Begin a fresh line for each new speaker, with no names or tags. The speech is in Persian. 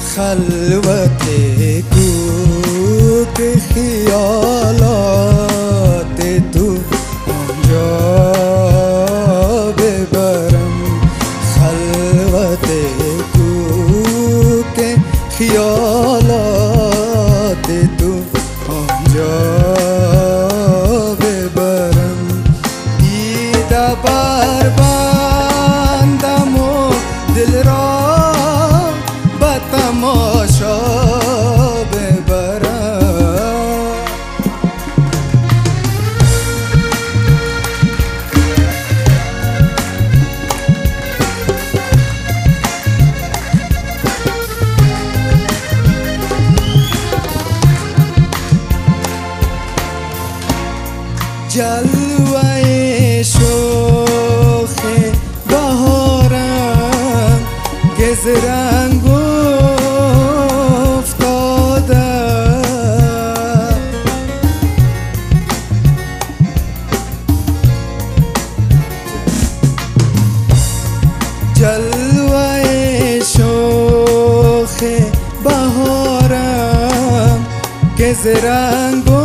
خلوت کوک خیالات تو آنجا ببرم، خلوت کوک خیالات تو آنجا ببرم. دیده بر بندم و دل را به تماشا ببرم. جلوه شوخ بهارم که ز رنگ افتاده، جلوه شوخ بهارم که ز رنگ